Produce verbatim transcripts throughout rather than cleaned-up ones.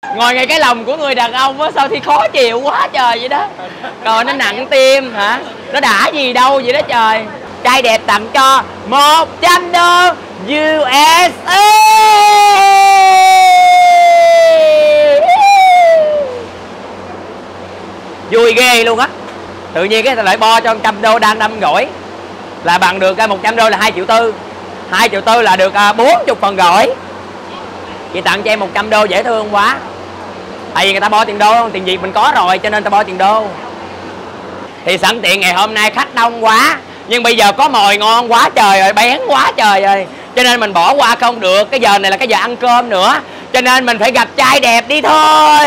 Ngồi ngay cái lòng của người đàn ông á, sao thì khó chịu quá trời vậy đó. Rồi nó nặng tim hả? Nó đã gì đâu vậy đó trời. Trai đẹp tặng cho một trăm đô u ét a. Vui ghê luôn á. Tự nhiên cái lại bo cho một trăm đô đang đâm gỏi là bằng được một trăm đô là hai triệu tư. hai triệu tư là được bốn mươi phần gỏi. Chị tặng cho em một trăm đô dễ thương quá. Tại vì người ta bo tiền đô, tiền Việt mình có rồi cho nên ta bo tiền đô. Thì sẵn tiện ngày hôm nay khách đông quá, nhưng bây giờ có mồi ngon quá trời rồi, bén quá trời rồi, cho nên mình bỏ qua không được. Cái giờ này là cái giờ ăn cơm nữa, cho nên mình phải gặp trai đẹp đi thôi.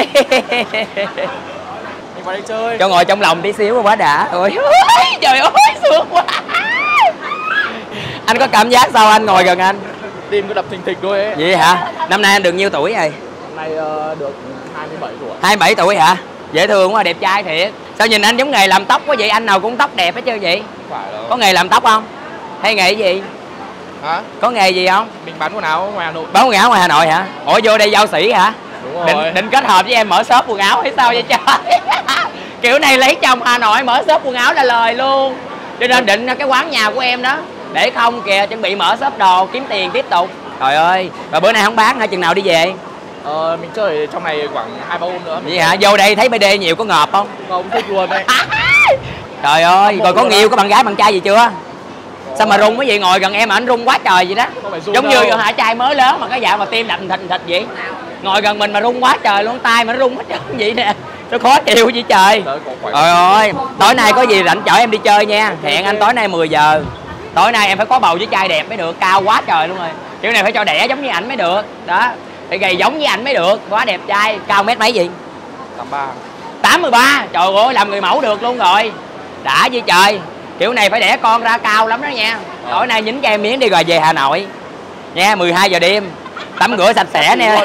Mình vào đây chơi. Cho ngồi trong lòng tí xíu quá đã. Ôi trời ơi sướng quá. Anh có cảm giác sao anh ngồi gần anh? Tim cứ đập thình thịch thôi ấy. Vậy hả? Năm nay anh được nhiêu tuổi rồi? Năm nay uh, được hai mươi bảy tuổi. hai mươi bảy tuổi hả? Dễ thương quá, đẹp trai thiệt. Sao nhìn anh giống nghề làm tóc quá vậy? Anh nào cũng tóc đẹp hết trơn vậy? Phải đâu. Có nghề làm tóc không? Hay nghề gì? Hả? Có nghề gì không? Mình bán quần áo ngoài Hà Nội. Bán quần áo ngoài Hà Nội hả? Ủa vô đây giao sĩ hả? Đúng rồi. Định, định kết hợp với em mở shop quần áo hay sao vậy trời? Kiểu này lấy chồng Hà Nội mở shop quần áo là lời luôn. Cho nên định cái quán nhà của em đó. Để không kìa, chuẩn bị mở shop đồ kiếm tiền tiếp tục. Trời ơi, và bữa nay không bán hả? Chừng nào đi về? Ờ, mình chơi trong này khoảng hai ba hôm nữa. Vậy hả? Vô đây thấy bê đê nhiều có ngợp không? Không, thích luôn đấy. Trời ơi, rồi có người yêu, có bạn gái, bạn trai gì chưa? Có. Sao mà rung cái gì, ngồi gần em mà anh rung quá trời vậy đó. Giống đâu. Như hả trai mới lớn mà cái dạng mà tim đập thịt thịt vậy. Ngồi gần mình mà rung quá trời luôn, tay mà nó rung hết trơn vậy nè. Nó khó chịu vậy trời. Trời ơi, tối nay có gì rảnh chở em đi chơi nha. Hẹn anh tối nay mười giờ. Tối nay em phải có bầu với trai đẹp mới được, cao quá trời luôn rồi. Kiểu này phải cho đẻ giống như ảnh mới được. Đó, phải gầy giống như ảnh mới được, quá đẹp trai. Cao mét mấy gì? tám ba. tám mươi ba. Trời ơi, làm người mẫu được luôn rồi. Đã với trời. Kiểu này phải đẻ con ra cao lắm đó nha. Tối nay nhín cho em miếng đi rồi về Hà Nội nha. Mười hai giờ đêm tắm rửa sạch sẽ nè.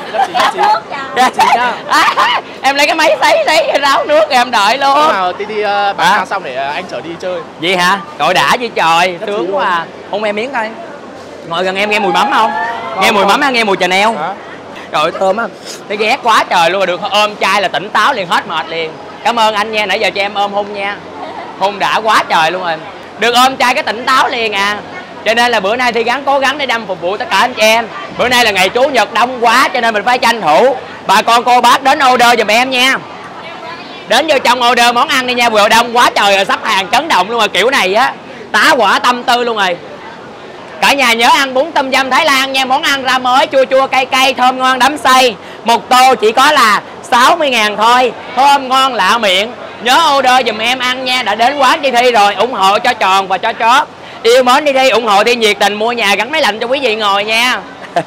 Em lấy cái máy sấy sấy ráo nước rồi em đợi luôn. Lúc nào tí đi uh, bán à. hàng xong để uh, anh chở đi chơi. Vậy hả? Trời đã với trời, sướng quá à. Hôn em miếng coi. Ngồi gần em nghe mùi mắm không? Không nghe mùi không. Mắm hay nghe mùi chà neo? Hả? Trời ơi thơm á. Thấy ghét quá trời luôn, được ôm trai là tỉnh táo liền, hết mệt liền. Cảm ơn anh nha, nãy giờ cho em ôm hôn nha. Hôn đã quá trời luôn rồi. Được ôm trai cái tỉnh táo liền à. Cho nên là bữa nay Thi gắng cố gắng để đâm phục vụ tất cả anh chị em. Bữa nay là ngày Chủ nhật đông quá cho nên mình phải tranh thủ. Bà con cô bác đến order giùm em nha. Đến vô trong order món ăn đi nha, vừa đông quá trời rồi, sắp hàng chấn động luôn rồi. Kiểu này á tá quả tâm tư luôn rồi. Cả nhà nhớ ăn bún tôm dâm Thái Lan nha. Món ăn ra mới, chua chua cay cay, thơm ngon đắm say. Một tô chỉ có là sáu mươi ngàn thôi. Thơm ngon lạ miệng. Nhớ order giùm em ăn nha. Đã đến quán Chi Thi rồi, ủng hộ cho tròn và cho chót. Yêu mến đi đi, ủng hộ Thi nhiệt tình mua nhà gắn máy lạnh cho quý vị ngồi nha.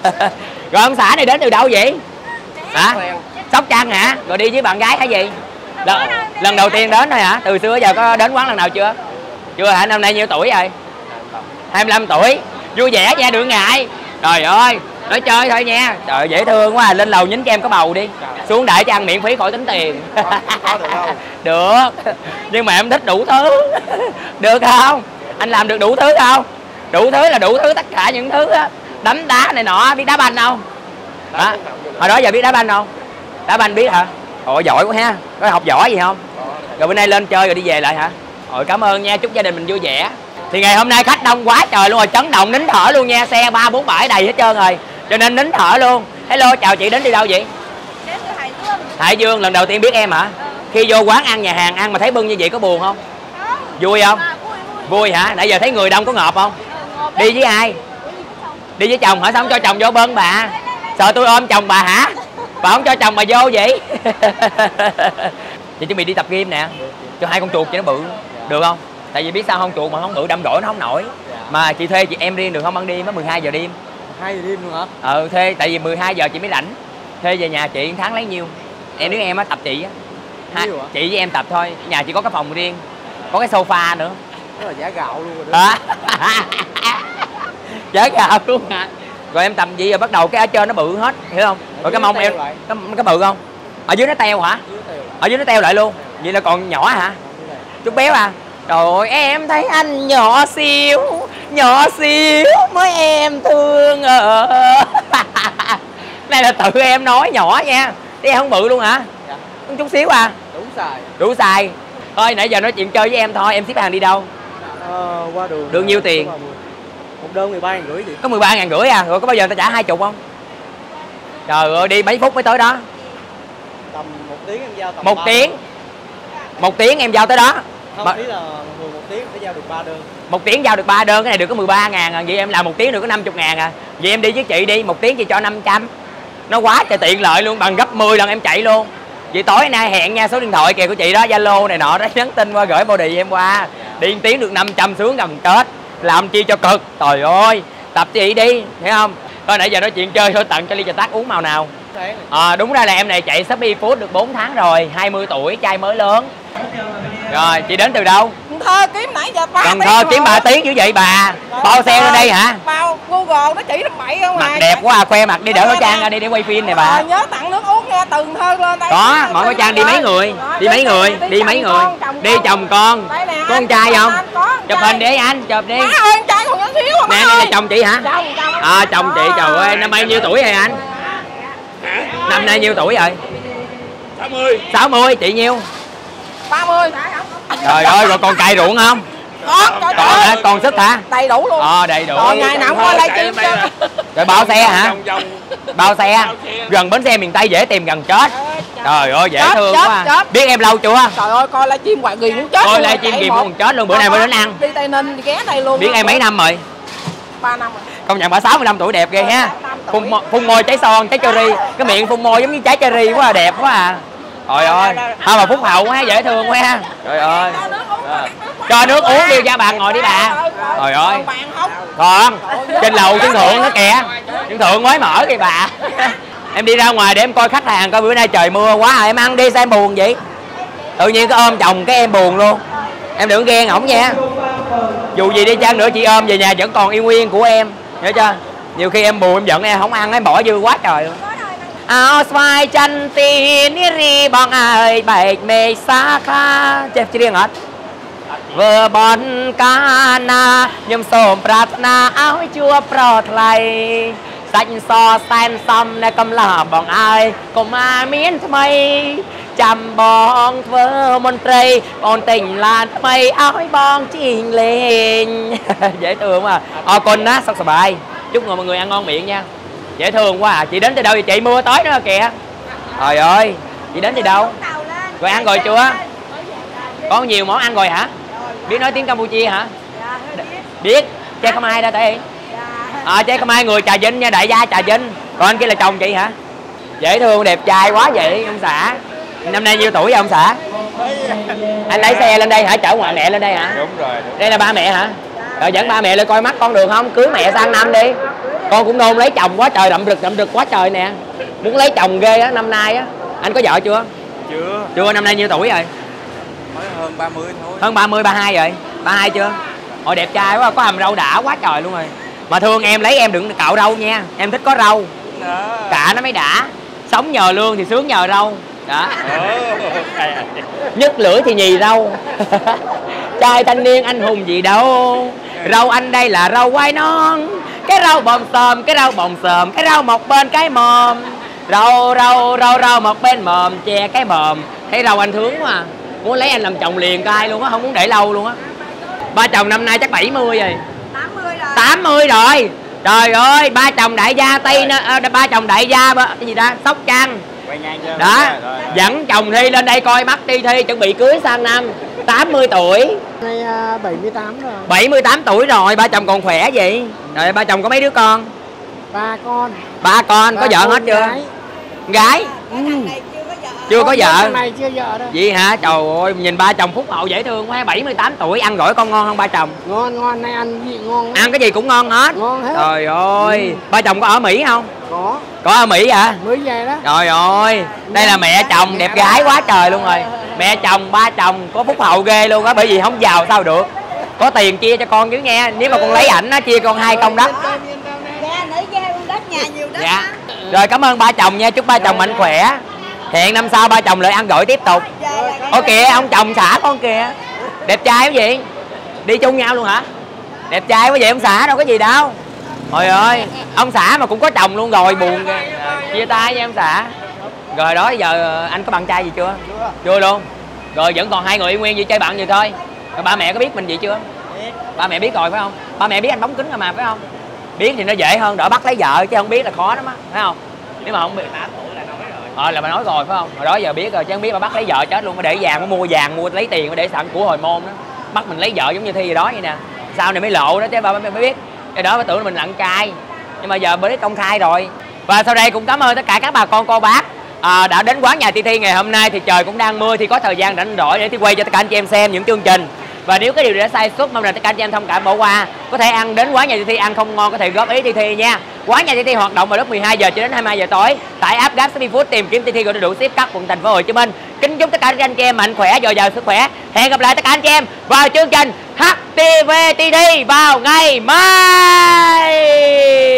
Rồi ông xã này đến từ đâu vậy? Hả? Sóc Trăng hả? Rồi đi với bạn gái hay gì? Lần, lần đầu tiên đến thôi hả? Từ xưa giờ có đến quán lần nào chưa? Chưa hả? Năm nay nhiêu tuổi rồi? hai mươi lăm tuổi. Vui vẻ nha, đừng ngại. Trời ơi, nói chơi thôi nha. Trời dễ thương quá à. Lên lầu nhín cho em có bầu đi. Xuống đợi cho ăn miễn phí khỏi tính tiền. Có được không? Được. Nhưng mà em thích đủ thứ. Được không? Anh làm được đủ thứ không? Đủ thứ là đủ thứ, tất cả những thứ á. Đánh đá này nọ, biết đá banh không? Đó. Hồi đó giờ biết đá banh không? Đá banh biết hả? Ồ giỏi quá ha. Có học võ gì không? Rồi bữa nay lên chơi rồi đi về lại hả? Ôi cảm ơn nha, chúc gia đình mình vui vẻ. Thì ngày hôm nay khách đông quá trời luôn rồi, chấn động nín thở luôn nha. Xe ba bốn bãi đầy hết trơn rồi, cho nên nín thở luôn. Hello, chào chị, đến đi đâu vậy? Đến từ Hải Dương. Hải Dương, lần đầu tiên biết em hả? Ừ. Khi vô quán ăn, nhà hàng ăn mà thấy bưng như vậy có buồn không? Không. Vui không? À, vui, vui. Vui hả? Nãy giờ thấy người đông có ngợp không? Ừ, ngợp đi với ai? Đi với chồng hả? Sao không cho chồng vô bên bà? Sợ tôi ôm chồng bà hả? Bà không cho chồng bà vô vậy? Chị chuẩn bị đi tập gym nè, cho hai con chuột cho nó bự, được không? Tại vì biết sao không, chuột mà không bự đâm rỗi nó không nổi. Mà chị thuê chị em riêng được không? Ban đêm mới mười hai giờ đêm. hai giờ đêm luôn hả? Ờ thuê, tại vì mười hai giờ chị mới rảnh. Thuê về nhà chị tháng lấy nhiêu? Em nếu em á tập chị á. Hai, chị với em tập thôi, nhà chị có cái phòng riêng, có cái sofa nữa. Đó là giá gạo luôn rồi đó. Giá gạo luôn hả? Rồi em tập gì rồi bắt đầu cái ở trên nó bự hết, hiểu không? Rồi cái mông em cái, cái bự không? Ở dưới nó teo hả? Ở dưới nó teo lại luôn. Vậy là còn nhỏ hả? Chút béo à? Trời ơi, em thấy anh nhỏ xíu, nhỏ xíu mới em thương ở. Này là tự em nói nhỏ nha. Tí em không bự luôn hả? Dạ. Một chút xíu à? Đủ xài. Đủ xài. Thôi nãy giờ nói chuyện chơi với em thôi, em ship hàng đi đâu? Ờ, qua đường. Được nhiêu tiền? Một đơn mười ba ngàn rưỡi chị. Có mười ba ngàn rưỡi à? Rồi có bao giờ ta trả hai chục không? Trời ơi, đi mấy phút mới tới đó? Tầm một tiếng em giao tầm Một tiếng. Một tiếng em giao tới đó. Không, Mà... ý là thường một tiếng phải giao được ba đơn. Một tiếng giao được ba đơn, cái này được có mười ba ngàn à. Vậy em làm một tiếng được có năm mươi ngàn à. Vậy em đi với chị đi, một tiếng chị cho năm trăm. Nó quá trời tiện lợi luôn, bằng gấp mười lần em chạy luôn. Vậy tối nay hẹn nha, số điện thoại kìa của chị đó, Zalo này nọ đó, nhắn tin qua gửi body em qua. Đi một tiếng được năm trăm sướng gần Tết. Làm chi cho cực. Trời ơi, tập chị đi, thấy không? Thôi nãy giờ nói chuyện chơi thôi, tặng cho ly trà tắc uống màu nào? À, đúng ra là em này chạy Shopee Food được bốn tháng rồi, hai mươi tuổi, trai mới lớn. Rồi, chị đến từ đâu? Cần Thơ kiếm nãy giờ ba Cần Thơ kiếm ba tiếng dữ vậy bà. Bao xe lên đây hả? Bao Google nó chỉ làm bậy không à. Mặt đẹp quá à, khoe mặt đi, đỡ khẩu trang ra đi để quay phim này bà. Ờ, nhớ tặng nước uống nha, từ Cần Thơ lên đây. Có, mọi khẩu trang đi mấy người? Đi mấy người? Đi mấy người? Đi chồng con. Có con trai không? Chụp hình để anh, chụp đi. Má ơi, con trai còn nhỏ xíu mà. Nè, đây là chồng chị hả? Chồng, chồng. À, chồng chị, trời ơi, năm nay nhiêu tuổi rồi anh? Năm nay nhiêu tuổi rồi? sáu mươi. sáu mươi, chị nhiêu? ba mươi. Trời ơi, rồi còn cày ruộng không? Còn, trời Còn ơi. hả? Còn sức hả? Đầy đủ luôn. Ờ, đầy đủ. Rồi ngày nào cũng qua livestream cho. Rồi bao xe hả? Bao xe. Gần bến xe miền Tây dễ tìm gần chết. Trời ơi, dễ Chết, thương chết, quá. chết. Biết em lâu chưa? Trời ơi, coi livestream hoài ghiền muốn chết. Coi luôn, livestream chạy ghiền một. muốn chết luôn, bữa nay mới đến ăn. Đi Tây Ninh đi ghé đây luôn. Biết em mấy năm rồi? ba năm rồi. Công nhận bà sáu mươi lăm tuổi đẹp ghê ha. tuổi. Phun, phun môi trái son, trái cherry. Cái miệng phun môi giống như trái cherry quá à, đẹp quá à. Trời ơi, thôi mà phúc hậu quá, dễ thương quá ha. Trời ơi. Cho nước uống đi, ra bàn ngồi đi bà. Trời ơi. Còn, trên lầu trên thượng nữa kìa. Trên thượng mới mở kìa bà. Em đi ra ngoài để em coi khách hàng, coi bữa nay trời mưa quá à, em ăn đi sao em buồn vậy? Tự nhiên cái ôm chồng cái em buồn luôn. Em đừng ghen ổng nha. Dù gì đi chăng nữa chị ôm về nhà vẫn còn yêu nguyên của em, hiểu chưa? Nhiều khi em buồn em giận em không ăn em bỏ dư quá trời luôn. Áo xoay chân tì ní ri bong ai bạch mê xa kha chép chi riêng hết. Vừa bón ca na nhầm sồm prat na áo chua pro thay xanh so xanh xăm nè cầm là bong ai cùng mà miến mây chăm bong vơ môn trây còn tình lan mây áo bong trình lên. Dễ thương mà. Ờ con á sao bài. Chúc mọi người ăn ngon miệng nha. Dễ thương quá à. Chị đến từ đâu vậy chị? Mưa tới nữa kìa. Trời ơi, chị đến từ đâu? Rồi ăn rồi chưa? Có nhiều món ăn rồi hả? Biết nói tiếng Campuchia hả? Biết. Chơi không ai đâu tại. À, chơi không ai người Trà Vinh nha, đại gia Trà Vinh. Còn anh kia là chồng chị hả? Dễ thương đẹp trai quá vậy ông xã. Năm nay nhiêu tuổi vậy ông xã? Anh lấy xe lên đây hả? Chở ngoại mẹ lên đây hả? Đúng rồi. Đúng. Đây là ba mẹ hả? Rồi dẫn ba mẹ lên coi mắt con được không? Cưới mẹ sang năm đi. Con cũng nôn lấy chồng quá trời, đậm rực đậm rực quá trời nè. Muốn lấy chồng ghê á, năm nay á. Anh có vợ chưa? Chưa. Chưa, năm nay nhiêu tuổi rồi? Mới hơn ba mươi thôi. Hơn ba mươi, ba mươi hai rồi. ba mươi hai chưa? Ôi đẹp trai quá, có hàm râu đã quá trời luôn rồi. Mà thương em lấy em đừng cạo râu nha. Em thích có râu. Đó. Cạ nó mới đã. Sống nhờ lương thì sướng nhờ râu. Đó. Nhất lửa thì nhì râu. Trai thanh niên anh hùng gì đâu. Râu anh đây là râu quai non. Cái rau bòm xồm, cái rau bòm xồm, cái rau một bên cái mồm. Rau rau rau rau một bên mồm, che cái mồm. Thấy rau anh thương quá à. Muốn lấy anh làm chồng liền cai luôn á, không muốn để lâu luôn á. Ba chồng năm nay chắc bảy mươi rồi. tám mươi rồi. tám mươi rồi. Trời ơi, ba chồng đại gia Tây à, ba chồng đại gia cái gì ta? Sóc Trăng. Đó, dẫn chồng Thi lên đây coi mắt đi Thi, chuẩn bị cưới sang năm. tám mươi tuổi. Nay bảy mươi tám rồi. bảy mươi tám tuổi rồi, ba chồng còn khỏe vậy. Rồi ba chồng có mấy đứa con? Ba con. Ba con, ba có vợ hết chưa? Gái. Gái? Ừ. Chưa có vợ. Con này chưa vợ đâu. Vậy hả? Trời ơi, nhìn ba chồng phúc hậu dễ thương quá. bảy mươi tám tuổi, ăn gỏi con ngon không ba chồng? Ngon, ngon, nay ăn gì ngon. Ăn cái gì cũng ngon hết. Ngon hết. Trời ơi, ừ. Ba chồng có ở Mỹ không? Có. Có ở Mỹ hả? Mới về đó. Trời ơi, đây là mẹ chồng đẹp gái quá trời luôn rồi. Mẹ chồng, ba chồng có phúc hậu ghê luôn á, bởi vì không giàu sao được. Có tiền chia cho con chứ nghe. Nếu mà con lấy ảnh á, chia con hai công đất. Dạ. Rồi cảm ơn ba chồng nha, chúc ba chồng mạnh khỏe. Hẹn năm sau ba chồng lại ăn gỏi tiếp tục. Ồ kìa, ông chồng xã con kìa. Đẹp trai quá vậy. Đi chung nhau luôn hả? Đẹp trai quá vậy ông xã, đâu có gì đâu. Trời ơi, ông xã mà cũng có chồng luôn rồi, buồn kìa. Chia tay nha ông xã. Rồi đó giờ anh có bạn trai gì chưa? Chưa. Chưa luôn. Rồi vẫn còn hai người yêu nguyên vậy chơi bạn gì thôi. Rồi ba mẹ có biết mình vậy chưa? Biết. Ba mẹ biết rồi phải không? Ba mẹ biết anh bóng kính rồi mà phải không? Biết thì nó dễ hơn, đỡ bắt lấy vợ, chứ không biết là khó lắm á, phải không? Nếu mà không biết tám tuổi là nói rồi. ờ là bà nói rồi phải không? Hồi đó giờ biết rồi chứ không biết bà bắt lấy vợ chết luôn, mà để vàng, mua vàng, mua lấy tiền, để sẵn của hồi môn đó, bắt mình lấy vợ giống như Thi gì đó vậy nè. Sau này mới lộ đó chứ bà mới biết. Cái đó bà tưởng là mình lặng trai, nhưng mà giờ mới công khai rồi. Và sau đây cũng cảm ơn tất cả các bà con cô bác à, đã đến quán nhà Ti Thi ngày hôm nay. Thì trời cũng đang mưa thì có thời gian rảnh rỗi để Thi quay cho tất cả anh chị em xem những chương trình. Và nếu cái điều đã sai suất mong rằng tất cả anh chị em thông cảm bỏ qua. Có thể ăn đến quán nhà Ti Thi ăn không ngon có thể góp ý Ti Thi nha. Quán nhà Ti Thi hoạt động vào lúc mười hai giờ cho đến hai mươi hai giờ tối. Tại app Grab Shopee Food tìm kiếm Ti Thi gọi đầy đủ ship các quận thành phố Hồ Chí Minh. Kính chúc tất cả anh chị em mạnh khỏe, dồi dào sức khỏe. Hẹn gặp lại tất cả anh chị em vào chương trình hát tê vê Ti Thi vào ngày mai.